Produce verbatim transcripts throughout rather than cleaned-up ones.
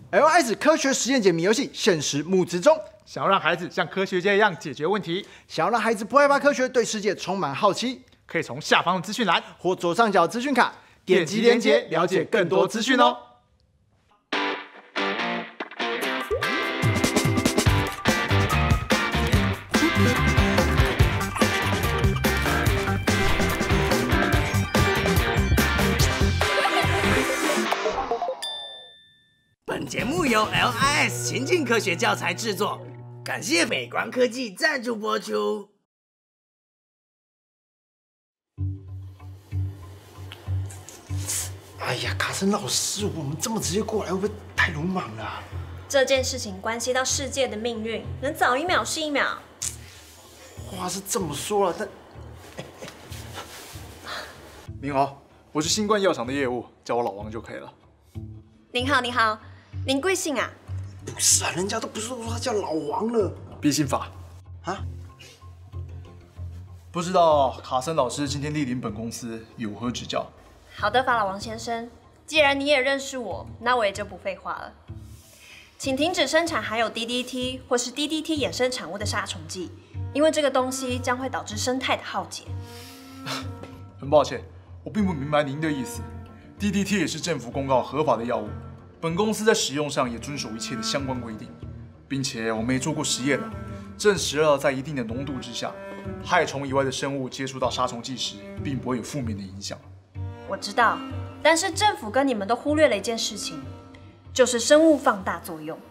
L S 科学实验解谜游戏限时募资中， 想要让孩子像科学家一样解决问题， 想要让孩子不害怕科学，对世界充满好奇， 可以从下方的资讯栏或左上角资讯卡点击连结，了解更多资讯哦。 本节目由 L I S 情境科学教材制作，感谢美光科技赞助播出。 哎呀，卡森老师，我们这么直接过来，会不会太鲁莽了啊？ 这件事情关系到世界的命运，能早一秒是一秒。 话是这么说了，但…… 您好，我是新冠药厂的业务，叫我老王就可以了。 您好，您好，您贵姓啊？ 不是啊，人家都不是说他叫老王了。 必信法啊？ 不知道卡森老师今天莅临本公司有何指教？ 好的，法老王先生，既然你也认识我，那我也就不废话了。请停止生产含有 D D T 或是 D D T 衍生产物的杀虫剂，因为这个东西将会导致生态的浩劫。 很抱歉，我并不明白您的意思。D D T 也是政府公告合法的药物，本公司在使用上也遵守一切的相关规定，并且我们也做过实验了，证实了在一定的浓度之下，害虫以外的生物接触到杀虫剂时，并不会有负面的影响。 我知道，但是政府跟你们都忽略了一件事情，就是生物放大作用。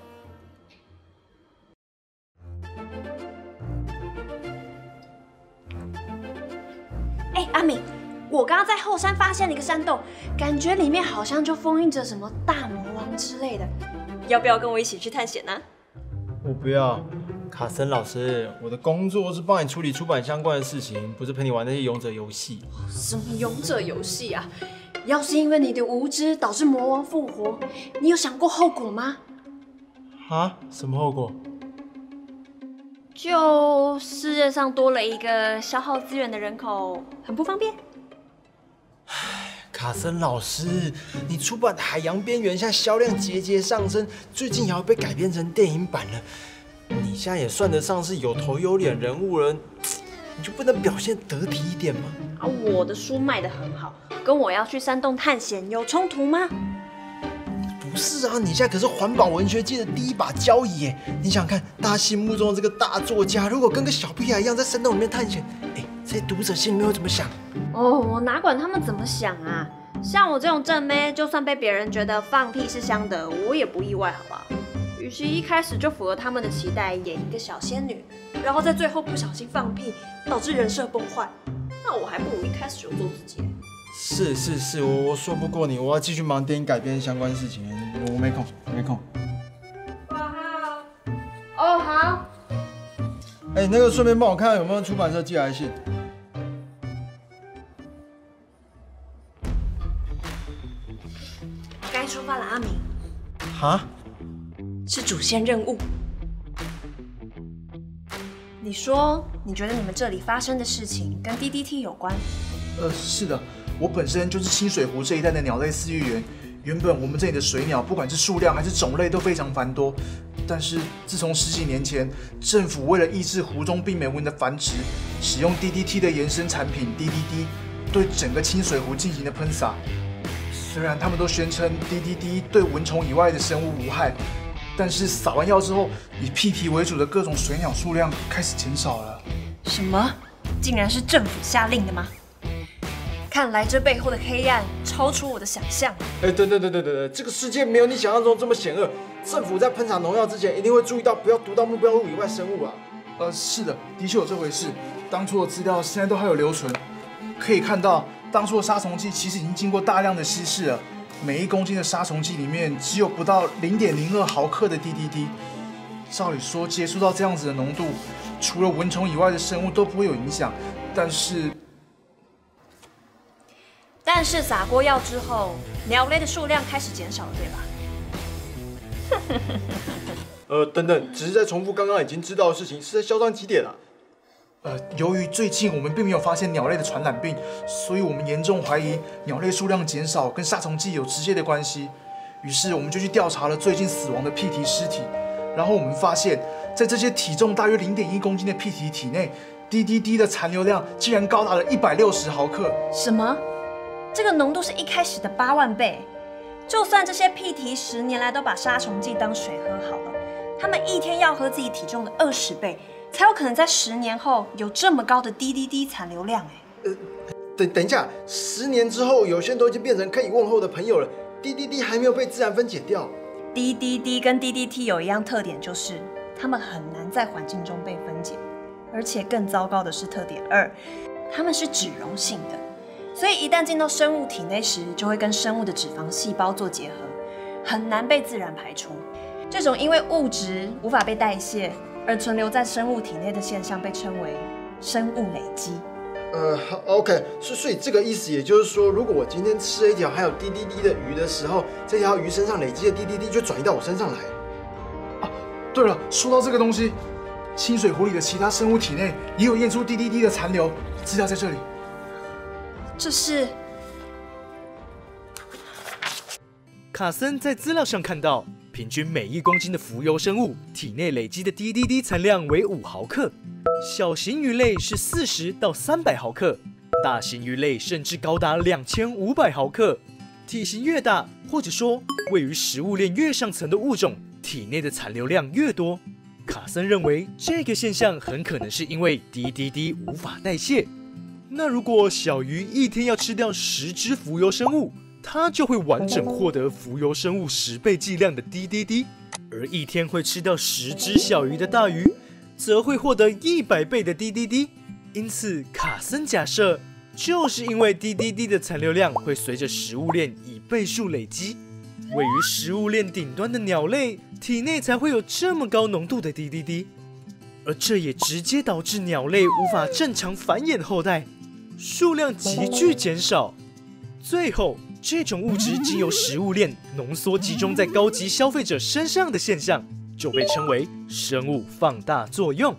哎，阿敏，我刚刚在后山发现了一个山洞，感觉里面好像就封印着什么大魔王之类的，要不要跟我一起去探险呢？ 我不要，卡森老师，我的工作是帮你处理出版相关的事情，不是陪你玩那些勇者游戏。 什么勇者游戏啊？要是因为你的无知导致魔王复活，你有想过后果吗？ 啊？什么后果？ 就世界上多了一个消耗资源的人口，很不方便。 卡森老师，你出版的《海洋边缘》现在销量节节上升，最近也要被改编成电影版了。你现在也算得上是有头有脸人物了，你就不能表现得体一点吗？ 啊，我的书卖得很好，跟我要去山洞探险有冲突吗？ 不是啊，你现在可是环保文学界的第一把交椅耶！你想想看，大家心目中的这个大作家，如果跟个小屁孩一样在山洞里面探险，哎，这些读者心里面会怎么想？ 哦，我哪管他们怎么想啊！像我这种正妹，就算被别人觉得放屁是香的，我也不意外，好吧？与其一开始就符合他们的期待，演一个小仙女，然后在最后不小心放屁，导致人设崩坏，那我还不如一开始就做自己。 是是是，我我说不过你，我要继续忙电影改编相关事情，我没空，没空。 挂号。哦，好。 哎，那个顺便帮我看看有没有出版社寄来信。 该出发了，阿明。 哈？ 是主线任务。你说，你觉得你们这里发生的事情跟 D D T 有关？ 呃，是的，我本身就是清水湖这一带的鸟类饲育员。原本我们这里的水鸟，不管是数量还是种类都非常繁多。但是自从十几年前，政府为了抑制湖中病媒蚊的繁殖，使用 D D T 的延伸产品 D D D 对整个清水湖进行了喷洒。虽然他们都宣称 D D D 对蚊虫以外的生物无害，但是撒完药之后，以屁蹄为主的各种水鸟数量开始减少了。 什么？竟然是政府下令的吗？看来这背后的黑暗超出我的想象。 哎，等等等等等等，这个世界没有你想象中这么险恶。政府在喷洒农药之前，一定会注意到不要毒到目标物以外生物啊。 呃，是的，的确有这回事。当初的资料现在都还有留存，可以看到当初的杀虫剂其实已经经过大量的稀释了。每一公斤的杀虫剂里面只有不到零点零二毫克的 D D T。照理说，接触到这样子的浓度，除了蚊虫以外的生物都不会有影响。但是， 但是撒过药之后，鸟类的数量开始减少了，对吧？ 呃，等等，只是在重复刚刚已经知道的事情，是在嚣张几点啊？ 呃，由于最近我们并没有发现鸟类的传染病，所以我们严重怀疑鸟类数量减少跟杀虫剂有直接的关系。 于是我们就去调查了最近死亡的屁蹄尸体，然后我们发现，在这些体重大约零点一公斤的屁蹄体内 ，D D D 的残留量竟然高达了一百六十毫克。 什么？这个浓度是一开始的八万倍。就算这些屁蹄十年来都把杀虫剂当水喝好了，他们一天要喝自己体重的二十倍，才有可能在十年后有这么高的 D D D 残留量。哎， 呃，等等一下，十年之后，有些人都已经变成可以问候的朋友了 ，D D D 还没有被自然分解掉。 D D D 跟 D D T 有一样特点，就是它们很难在环境中被分解，而且更糟糕的是特点二，它们是脂溶性的。所以一旦进到生物体内时，就会跟生物的脂肪细胞做结合，很难被自然排出。这种因为物质无法被代谢而存留在生物体内的现象，被称为生物累积。 呃 ，OK， 所所以这个意思也就是说，如果我今天吃了一条含有 D D D 的鱼的时候，这条鱼身上累积的 D D D 就转移到我身上来。 啊，对了，说到这个东西，清水湖里的其他生物体内也有验出 D D D 的残留，资料在这里。 这是卡森在资料上看到，平均每一公斤的浮游生物体内累积的 D D D 残量为五毫克，小型鱼类是四十到三百毫克，大型鱼类甚至高达两千五百毫克。体型越大，或者说位于食物链越上层的物种，体内的残留量越多。卡森认为这个现象很可能是因为 D D D 无法代谢。那如果小鱼一天要吃掉十只浮游生物，它就会完整获得浮游生物十倍剂量的 D D D， 而一天会吃掉十只小鱼的大鱼，则会获得一百倍的 D D D。因此，卡森假设，就是因为 D D D 的残留量会随着食物链以倍数累积，位于食物链顶端的鸟类体内才会有这么高浓度的 D D D， 而这也直接导致鸟类无法正常繁衍后代，数量急剧减少，最后这种物质经由食物链浓缩集中在高级消费者身上的现象，就被称为生物放大作用。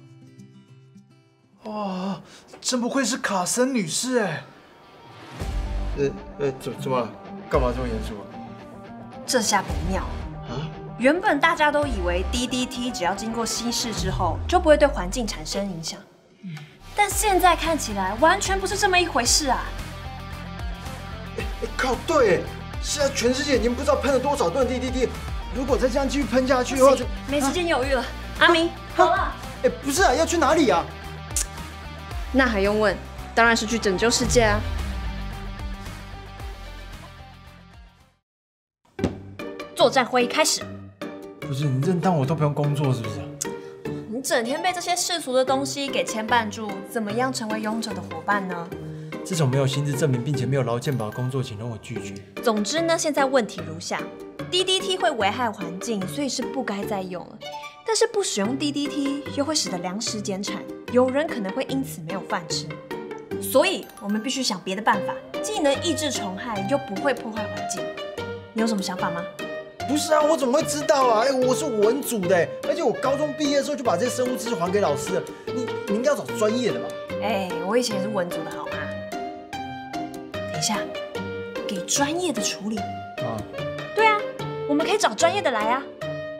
哇，真不愧是卡森女士哎！ 呃呃，怎怎么了？干嘛这么严肃啊？ 这下不妙啊！原本大家都以为 D D T 只要经过稀释之后，就不会对环境产生影响。但现在看起来完全不是这么一回事啊！ 哎哎靠，对，现在全世界已经不知道喷了多少吨 D D T， 如果再这样继续喷下去的话，就没时间犹豫了。阿明，好了。 哎，不是啊，要去哪里啊？ 那还用问？当然是去拯救世界啊！作战会议开始。 不是，你真当我都不用工作是不是？ 你整天被这些世俗的东西给牵绊住，怎么样成为勇者的伙伴呢？ 这种没有薪资证明并且没有劳健保的工作，请让我拒绝。 总之呢，现在问题如下 ：D D T 会危害环境，所以是不该再用了。但是不使用 D D T 又会使得粮食减产，有人可能会因此没有饭吃。所以我们必须想别的办法，既能抑制虫害，又不会破坏环境。你有什么想法吗？ 不是啊，我怎么会知道啊？哎，我是文组的，而且我高中毕业的时候就把这些生物知识还给老师了。你你应该要找专业的吧？ 哎，我以前也是文组的好吗？等一下，给专业的处理。啊？对啊，我们可以找专业的来啊。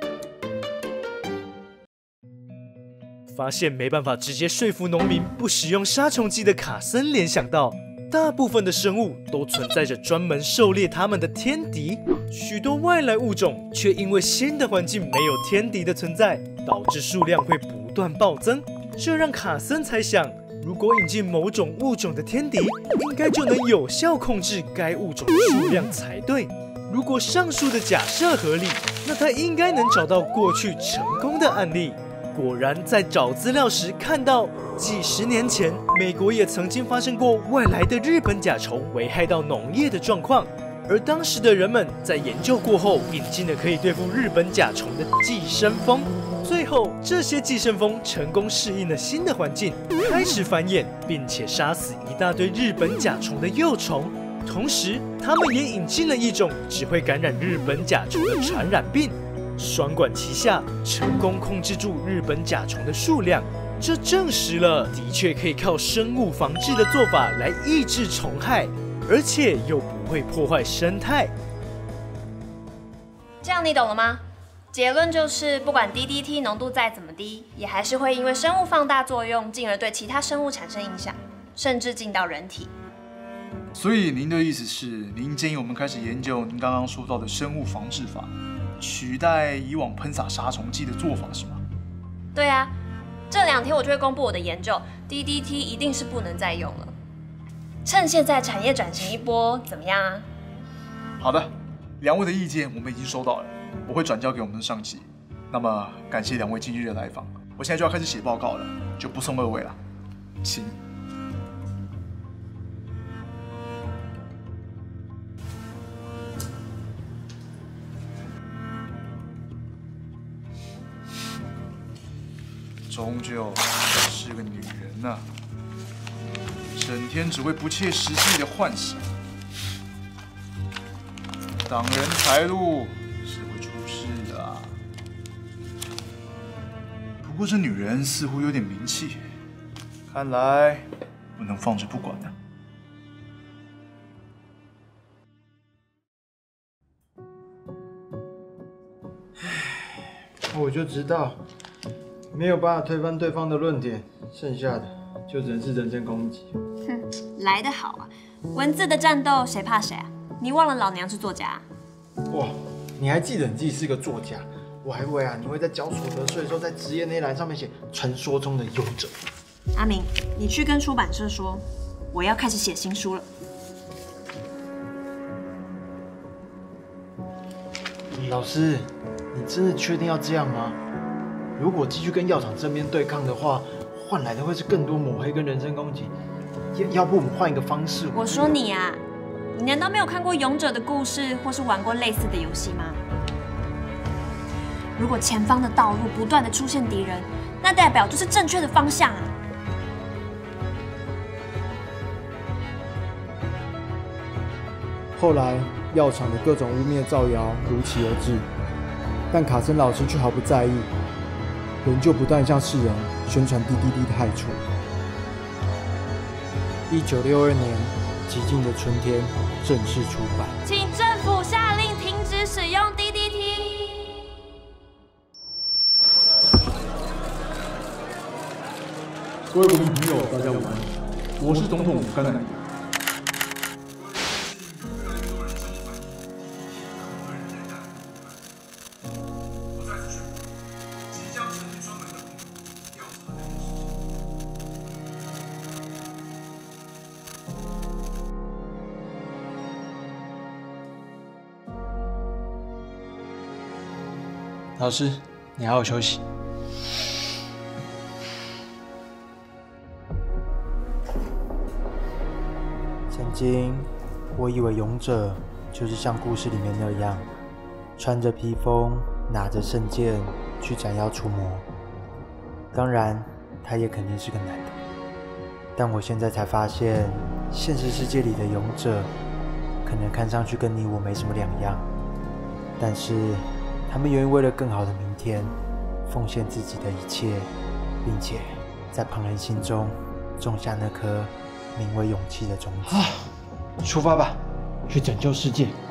发现没办法直接说服农民不使用杀虫剂的卡森联想到，大部分的生物都存在着专门狩猎它们的天敌，许多外来物种却因为新的环境没有天敌的存在，导致数量会不断暴增。这让卡森猜想，如果引进某种物种的天敌，应该就能有效控制该物种的数量才对。如果上述的假设合理，那他应该能找到过去成功的案例。果然，在找资料时看到，几十年前美国也曾经发生过外来的日本甲虫危害到农业的状况，而当时的人们在研究过后，引进了可以对付日本甲虫的寄生蜂。最后，这些寄生蜂成功适应了新的环境，开始繁衍，并且杀死一大堆日本甲虫的幼虫。同时，他们也引进了一种只会感染日本甲虫的传染病。双管齐下，成功控制住日本甲虫的数量，这证实了的确可以靠生物防治的做法来抑制虫害，而且又不会破坏生态。 这样你懂了吗？结论就是，不管 D D T 浓度再怎么低，也还是会因为生物放大作用，进而对其他生物产生影响，甚至进到人体。 所以您的意思是，您建议我们开始研究您刚刚说到的生物防治法，取代以往喷洒杀虫剂的做法，是吗？ 对啊，这两天我就会公布我的研究 ，D D T 一定是不能再用了。趁现在产业转型一波，怎么样啊？ 好的，两位的意见我们已经收到了，我会转交给我们的上级。那么感谢两位今日的来访，我现在就要开始写报告了，就不送二位了，请。终究是个女人呐、啊，整天只会不切实际的幻想，挡人财路是会出事的、啊。不过这女人似乎有点名气，看来不能放着不管呢、 啊。我就知道。没有办法推翻对方的论点，剩下的就只能是人身攻击。 哼，来得好啊！文字的战斗谁怕谁啊？你忘了老娘是作家？ 哇，你还记得你自己是个作家？我还以为啊，你会在交所得税的时候在职业内栏上面写传说中的勇者。 阿明，你去跟出版社说，我要开始写新书了。 老师，你真的确定要这样吗？如果继续跟药厂正面对抗的话，换来的会是更多抹黑跟人身攻击。要要不我们换一个方式？ 我说你啊，你难道没有看过《勇者》的故事，或是玩过类似的游戏吗？如果前方的道路不断的出现敌人，那代表就是正确的方向啊！ 后来，药厂的各种污蔑造谣如期而至，但卡森老师却毫不在意。仍旧不断向世人宣传 D D T 的害处。一九六二年，《寂静的春天》正式出版。 请政府下令停止使用 D D T。 各位国民朋友，大家午安，我是总统甘乃迪。 老师，你好好休息。 曾经，我以为勇者就是像故事里面那样，穿着披风，拿着圣剑去斩妖除魔。当然，他也肯定是个男的。但我现在才发现，现实世界里的勇者，可能看上去跟你我没什么两样，但是他们愿意为了更好的明天，奉献自己的一切，并且在旁人心中种下那颗名为勇气的种子。 出发吧，去拯救世界。